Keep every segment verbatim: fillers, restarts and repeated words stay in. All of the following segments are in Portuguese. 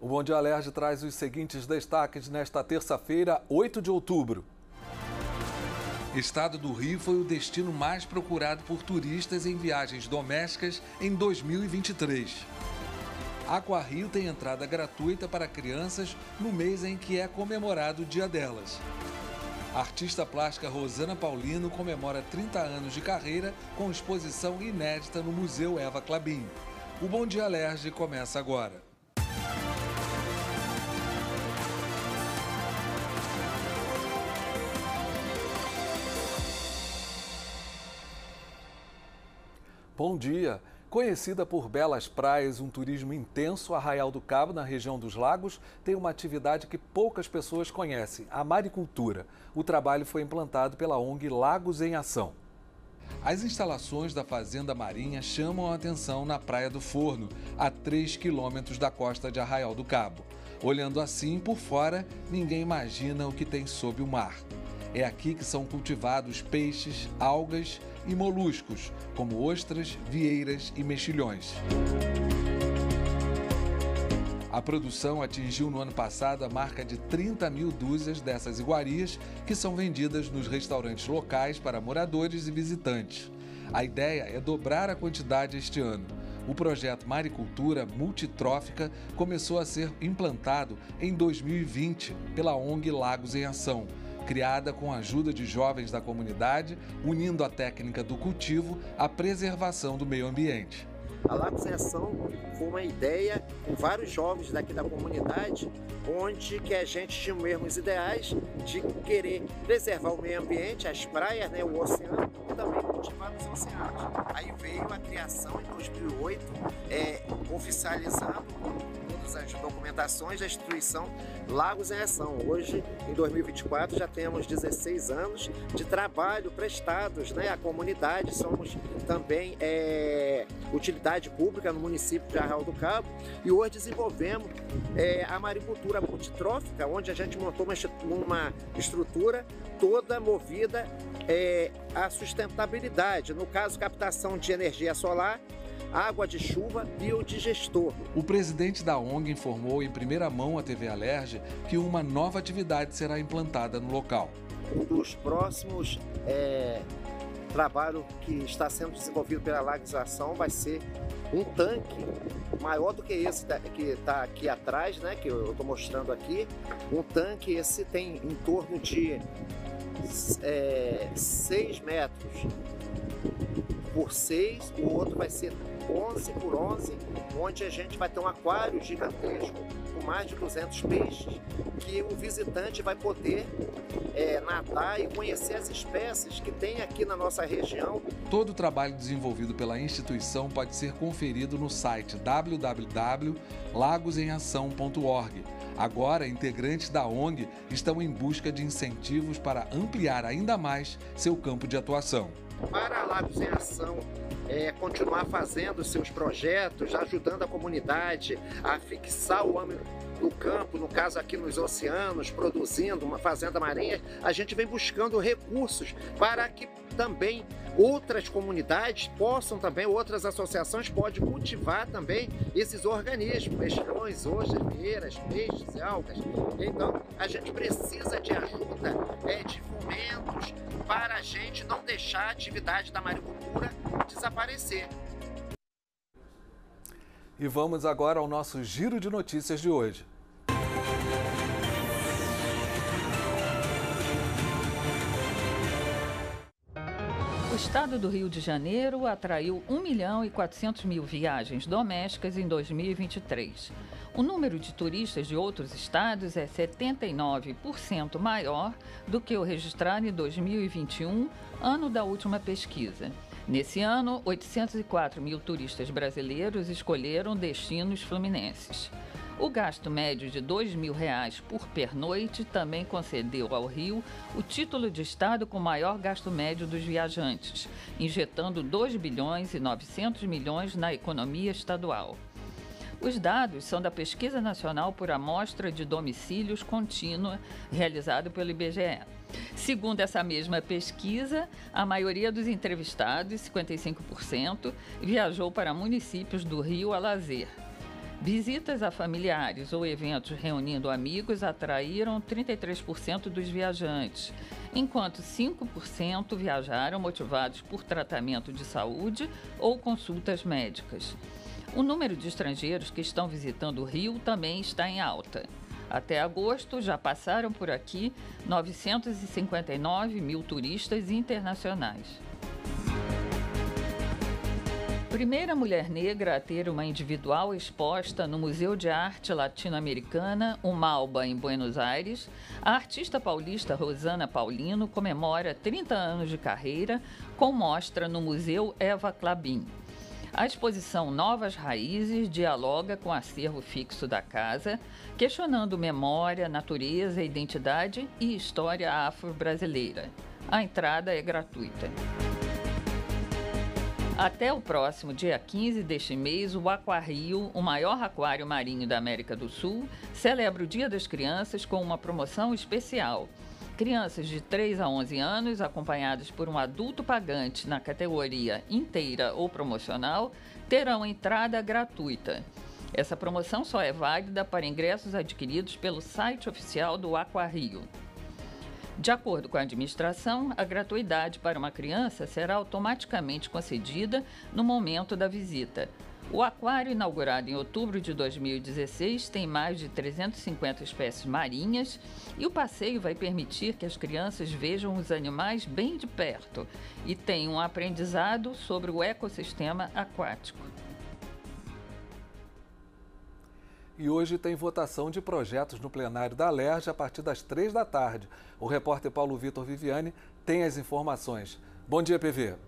O Bom Dia Alerj traz os seguintes destaques nesta terça-feira, oito de outubro. Estado do Rio foi o destino mais procurado por turistas em viagens domésticas em dois mil e vinte e três. Aquario tem entrada gratuita para crianças no mês em que é comemorado o Dia delas. A artista plástica Rosana Paulino comemora trinta anos de carreira com exposição inédita no Museu Eva Clabin. O Bom Dia Alerj começa agora. Bom dia! Conhecida por belas praias e um turismo intenso, Arraial do Cabo, na região dos Lagos, tem uma atividade que poucas pessoas conhecem, a maricultura. O trabalho foi implantado pela O N G Lagos em Ação. As instalações da Fazenda Marinha chamam a atenção na Praia do Forno, a três quilômetros da costa de Arraial do Cabo. Olhando assim por fora, ninguém imagina o que tem sob o mar. É aqui que são cultivados peixes, algas e moluscos, como ostras, vieiras e mexilhões. A produção atingiu no ano passado a marca de trinta mil dúzias dessas iguarias, que são vendidas nos restaurantes locais para moradores e visitantes. A ideia é dobrar a quantidade este ano. O projeto Maricultura Multitrófica começou a ser implantado em dois mil e vinte pela O N G Lagos em Ação, criada com a ajuda de jovens da comunidade, unindo a técnica do cultivo à preservação do meio ambiente. A Lagos em Ação foi uma ideia com vários jovens daqui da comunidade, onde que a gente tinha os mesmos ideais de querer preservar o meio ambiente, as praias, né, o oceano, e também cultivar os oceanos. Aí veio a criação em dois mil e oito, é, oficializando todas as documentações da instituição Lagos em Ação. Hoje, em dois mil e vinte e quatro, já temos dezesseis anos de trabalho prestados, né, à comunidade. Somos também é, utilidade pública no município de Arraial do Cabo e hoje desenvolvemos é, a maricultura multitrófica, onde a gente montou uma, uma estrutura toda movida é, à sustentabilidade, no caso, captação de energia solar, água de chuva, biodigestor. O presidente da O N G informou em primeira mão à T V Alerj que uma nova atividade será implantada no local. Um dos próximos é, trabalhos que está sendo desenvolvido pela Lagos em Ação vai ser um tanque maior do que esse que está aqui atrás, né, que eu estou mostrando aqui. Um tanque, esse tem em torno de é, seis metros por seis, o outro vai ser onze por onze, onde a gente vai ter um aquário gigantesco com mais de duzentos peixes, que o visitante vai poder é, nadar e conhecer as espécies que tem aqui na nossa região. Todo o trabalho desenvolvido pela instituição pode ser conferido no site w w w ponto lagos em ação ponto org. Agora, integrantes da O N G estão em busca de incentivos para ampliar ainda mais seu campo de atuação. Para a Lagos em Ação é, continuar fazendo seus projetos, ajudando a comunidade a fixar o homem no campo, no caso aqui nos oceanos, produzindo uma fazenda marinha, a gente vem buscando recursos para que também outras comunidades possam também, outras associações podem cultivar também esses organismos, mexilhões, ostras, vieiras, peixes e algas. Então, a gente precisa de ajuda, é, de fomentos, para a gente não deixar a atividade da maricultura desaparecer. E vamos agora ao nosso giro de notícias de hoje. O estado do Rio de Janeiro atraiu um milhão e quatrocentos mil viagens domésticas em dois mil e vinte e três. O número de turistas de outros estados é setenta e nove por cento maior do que o registrado em dois mil e vinte e um, ano da última pesquisa. Nesse ano, oitocentos e quatro mil turistas brasileiros escolheram destinos fluminenses. O gasto médio de dois mil reais por pernoite também concedeu ao Rio o título de estado com maior gasto médio dos viajantes, injetando dois bilhões e novecentos milhões na economia estadual. Os dados são da Pesquisa Nacional por Amostra de Domicílios Contínua, realizada pelo I B G E. Segundo essa mesma pesquisa, a maioria dos entrevistados, cinquenta e cinco por cento, viajou para municípios do Rio a lazer. Visitas a familiares ou eventos reunindo amigos atraíram trinta e três por cento dos viajantes, enquanto cinco por cento viajaram motivados por tratamento de saúde ou consultas médicas. O número de estrangeiros que estão visitando o Rio também está em alta. Até agosto, já passaram por aqui novecentos e cinquenta e nove mil turistas internacionais. Primeira mulher negra a ter uma individual exposta no Museu de Arte Latino-Americana, o MALBA, em Buenos Aires, a artista paulista Rosana Paulino comemora trinta anos de carreira com mostra no Museu Eva Clabin. A exposição Novas Raízes dialoga com o acervo fixo da casa, questionando memória, natureza, identidade e história afro-brasileira. A entrada é gratuita. Até o próximo dia quinze deste mês, o Aquarrio, o maior aquário marinho da América do Sul, celebra o Dia das Crianças com uma promoção especial. Crianças de três a onze anos, acompanhadas por um adulto pagante na categoria inteira ou promocional, terão entrada gratuita. Essa promoção só é válida para ingressos adquiridos pelo site oficial do Aquarrio. De acordo com a administração, a gratuidade para uma criança será automaticamente concedida no momento da visita. O aquário, inaugurado em outubro de dois mil e dezesseis, tem mais de trezentas e cinquenta espécies marinhas e o passeio vai permitir que as crianças vejam os animais bem de perto e tenham um aprendizado sobre o ecossistema aquático. E hoje tem votação de projetos no plenário da Alerj a partir das três da tarde. O repórter Paulo Vitor Viviani tem as informações. Bom dia, P V.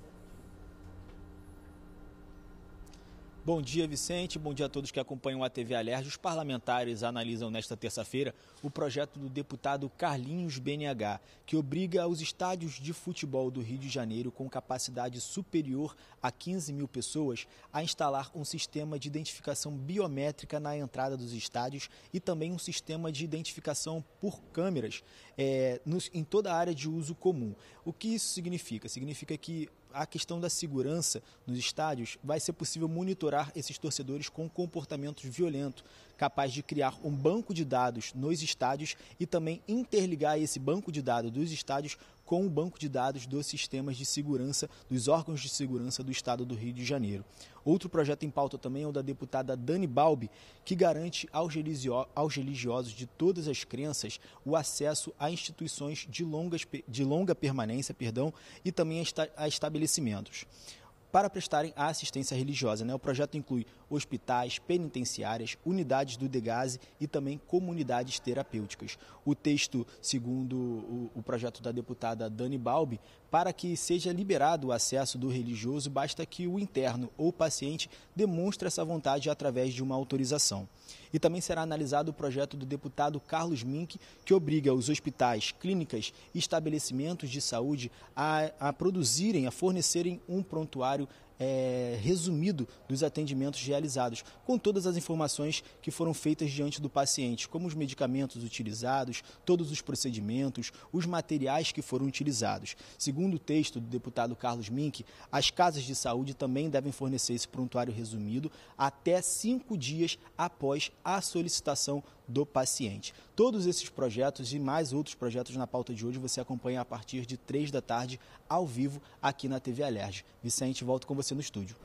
Bom dia, Vicente. Bom dia a todos que acompanham a T V Alerj. Os parlamentares analisam nesta terça-feira o projeto do deputado Carlinhos B N H, que obriga os estádios de futebol do Rio de Janeiro com capacidade superior a quinze mil pessoas a instalar um sistema de identificação biométrica na entrada dos estádios e também um sistema de identificação por câmeras é, nos, em toda a área de uso comum. O que isso significa? Significa que a questão da segurança nos estádios vai ser possível monitorar esses torcedores com comportamentos violentos, capaz de criar um banco de dados nos estádios e também interligar esse banco de dados dos estádios com o banco de dados dos sistemas de segurança, dos órgãos de segurança do estado do Rio de Janeiro. Outro projeto em pauta também é o da deputada Dani Balbi, que garante aos religiosos de todas as crenças o acesso a instituições de, longas, de longa permanência perdão, e também a estabelecimentos para prestarem a assistência religiosa. Né? O projeto inclui hospitais, penitenciárias, unidades do DEGASE e também comunidades terapêuticas. O texto, segundo o, o projeto da deputada Dani Balbi, para que seja liberado o acesso do religioso, basta que o interno ou paciente demonstre essa vontade através de uma autorização. E também será analisado o projeto do deputado Carlos Mink, que obriga os hospitais, clínicas e estabelecimentos de saúde a, a produzirem, a fornecerem um prontuário É, resumido dos atendimentos realizados, com todas as informações que foram feitas diante do paciente, como os medicamentos utilizados, todos os procedimentos, os materiais que foram utilizados. Segundo o texto do deputado Carlos Mink, as casas de saúde também devem fornecer esse prontuário resumido até cinco dias após a solicitação do paciente. Todos esses projetos e mais outros projetos na pauta de hoje você acompanha a partir de três da tarde, ao vivo, aqui na T V Alerj. Vicente, volto com você no estúdio.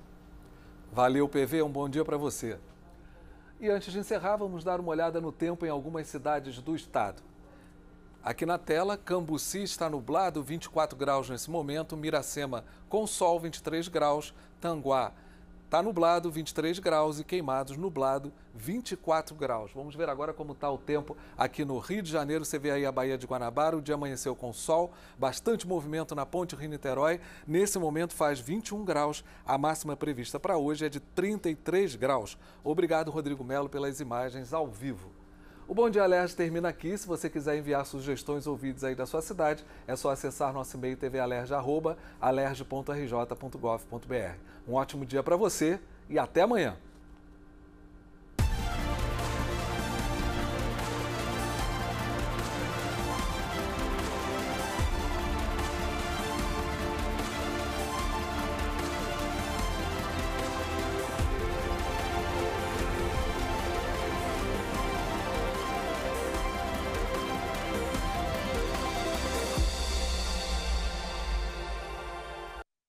Valeu, P V, um bom dia para você. E antes de encerrar, vamos dar uma olhada no tempo em algumas cidades do estado. Aqui na tela, Cambuci está nublado, vinte e quatro graus nesse momento, Miracema com sol, vinte e três graus, Tanguá está nublado, vinte e três graus e Queimados nublado, vinte e quatro graus. Vamos ver agora como está o tempo aqui no Rio de Janeiro. Você vê aí a Baía de Guanabara, o dia amanheceu com sol, bastante movimento na Ponte Rio-Niterói. Nesse momento faz vinte e um graus, a máxima prevista para hoje é de trinta e três graus. Obrigado, Rodrigo Melo, pelas imagens ao vivo. O Bom Dia Alerj termina aqui. Se você quiser enviar sugestões ou vídeos aí da sua cidade, é só acessar nosso e-mail tvalerj arroba alerj ponto r j ponto gov ponto br. Um ótimo dia para você e até amanhã.